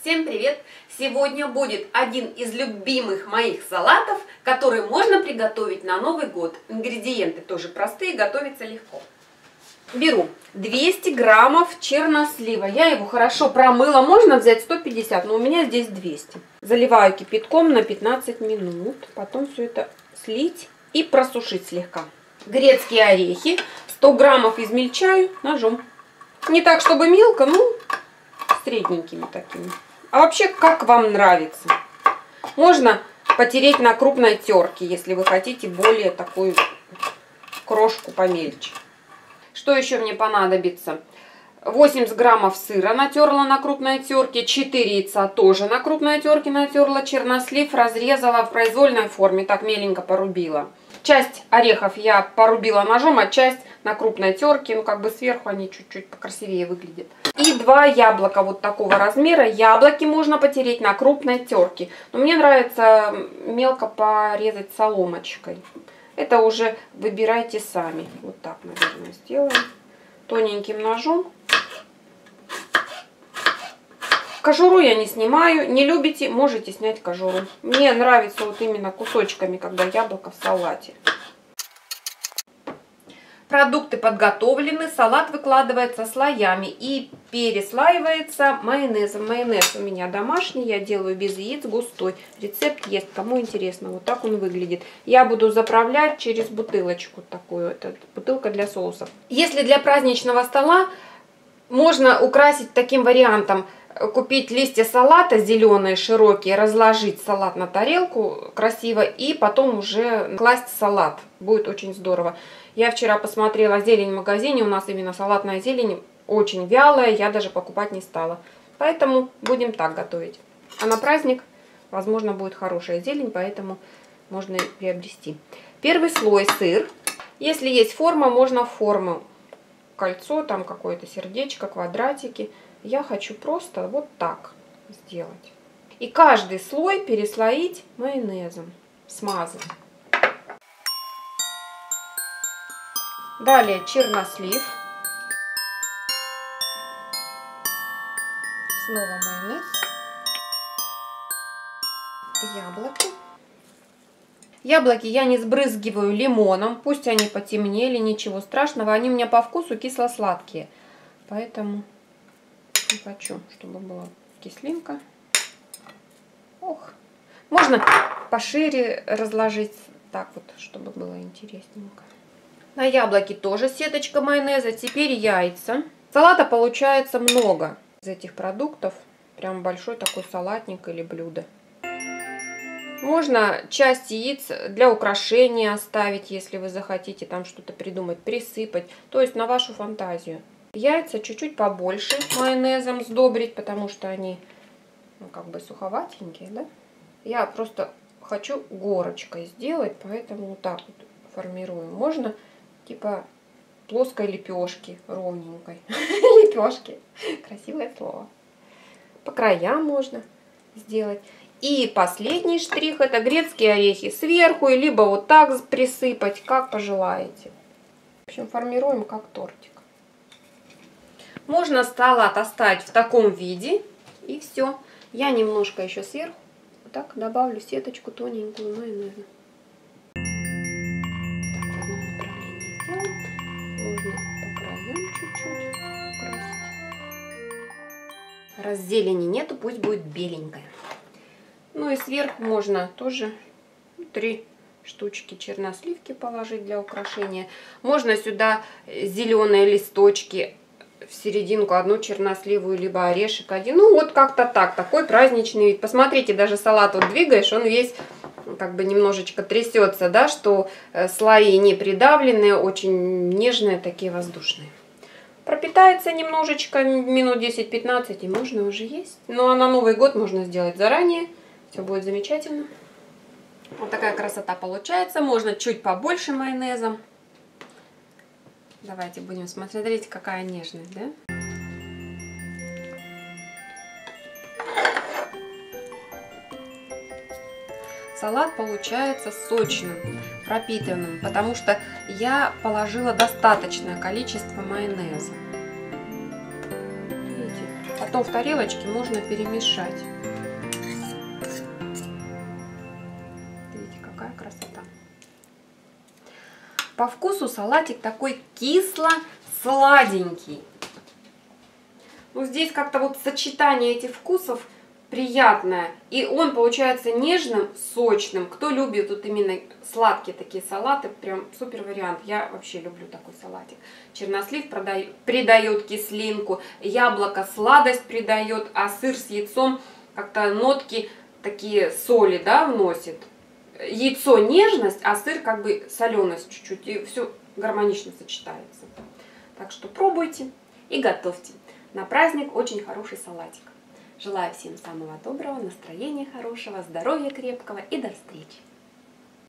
Всем привет! Сегодня будет один из любимых моих салатов, который можно приготовить на Новый год. Ингредиенты тоже простые, готовится легко. Беру 200 граммов чернослива. Я его хорошо промыла. Можно взять 150, но у меня здесь 200. Заливаю кипятком на 15 минут. Потом все это слить и просушить слегка. Грецкие орехи. 100 граммов измельчаю ножом. Не так, чтобы мелко, но средненькими такими. А вообще, как вам нравится. Можно потереть на крупной терке, если вы хотите более такую крошку помельче. Что еще мне понадобится? 80 граммов сыра натерла на крупной терке, 4 яйца тоже на крупной терке натерла, чернослив разрезала в произвольной форме, так меленько порубила. Часть орехов я порубила ножом, а часть на крупной терке, ну как бы сверху они чуть-чуть покрасивее выглядят. И 2 яблока вот такого размера. Яблоки можно потереть на крупной терке, но мне нравится мелко порезать соломочкой. Это уже выбирайте сами. Вот так, наверное, сделаем. Тоненьким ножом. Кожуру я не снимаю. Не любите, можете снять кожуру. Мне нравится вот именно кусочками, когда яблоко в салате. Продукты подготовлены. Салат выкладывается слоями и переслаивается майонезом. Майонез у меня домашний. Я делаю без яиц, густой. Рецепт есть. Кому интересно. Вот так он выглядит. Я буду заправлять через бутылочку такую. Это бутылка для соусов. Если для праздничного стола, можно украсить таким вариантом. Купить листья салата зеленые, широкие, разложить салат на тарелку красиво и потом уже класть салат. Будет очень здорово. Я вчера посмотрела зелень в магазине, у нас именно салатная зелень очень вялая, я даже покупать не стала. Поэтому будем так готовить. А на праздник, возможно, будет хорошая зелень, поэтому можно и приобрести. Первый слой сыр. Если есть форма, можно в форму. Кольцо, там какое-то сердечко, квадратики. Я хочу просто вот так сделать. И каждый слой переслоить майонезом, смазать. Далее чернослив. Снова майонез. Яблоки. Яблоки я не сбрызгиваю лимоном. Пусть они потемнели, ничего страшного. Они у меня по вкусу кисло-сладкие. Поэтому не хочу, чтобы была кислинка. Ох. Можно пошире разложить. Так вот, чтобы было интересненько. На яблоке тоже сеточка майонеза. Теперь яйца. Салата получается много из этих продуктов. Прям большой такой салатник или блюдо. Можно часть яиц для украшения оставить, если вы захотите там что-то придумать, присыпать. То есть на вашу фантазию. Яйца чуть-чуть побольше майонезом сдобрить, потому что они как бы суховатенькие, да? Я просто хочу горочкой сделать, поэтому вот так вот формирую. Можно типа плоской лепешки, ровненькой. Лепешки. Красивое слово. По краям можно сделать. И последний штрих — это грецкие орехи сверху, либо вот так присыпать, как пожелаете. В общем, формируем как тортик. Можно салат оставить в таком виде. И все. Я немножко еще сверху вот так добавлю сеточку тоненькую майонеза. Можно по краям чуть-чуть украсить. Раз зелени нету, пусть будет беленькая. Ну и сверху можно тоже 3 штучки черносливки положить для украшения. Можно сюда зеленые листочки в серединку, одну черносливую, либо орешек один. Ну вот как-то так, такой праздничный вид. Посмотрите, даже салат вот двигаешь, он весь как бы немножечко трясется, да, что слои не придавленные, очень нежные, такие воздушные. Пропитается немножечко, минут 10-15, и можно уже есть. Ну а на Новый год можно сделать заранее, все будет замечательно. Вот такая красота получается. Можно чуть побольше майонеза. Давайте будем смотреть, какая нежность, да? Салат получается сочным, пропитанным, потому что я положила достаточное количество майонеза. Видите, потом в тарелочке можно перемешать. Видите, какая красота. По вкусу салатик такой кисло-сладенький. Ну, здесь как-то вот сочетание этих вкусов приятное. И он получается нежным, сочным. Кто любит вот именно сладкие такие салаты, прям супер вариант. Я вообще люблю такой салатик. Чернослив придает кислинку, яблоко сладость придает, а сыр с яйцом как-то нотки такие соли, да, вносит. Яйцо нежность, а сыр как бы соленость чуть-чуть. И все гармонично сочетается. Так что пробуйте и готовьте. На праздник очень хороший салатик. Желаю всем самого доброго, настроения хорошего, здоровья крепкого и до встречи!